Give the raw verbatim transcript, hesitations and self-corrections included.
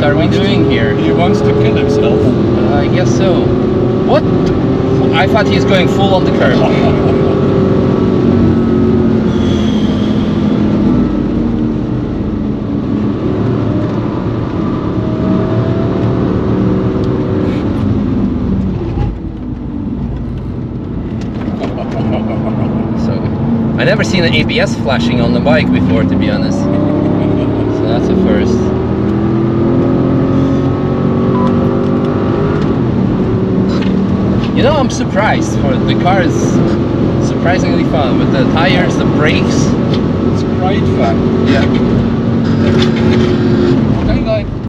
are we doing here? He wants to kill himself. Uh, I guess so. What? I thought he's going full on the curb. I never seen an A B S flashing on the bike before, to be honest. So that's a first. You know, I'm surprised. For the car is surprisingly fun with the tires, the brakes. It's great fun. Yeah.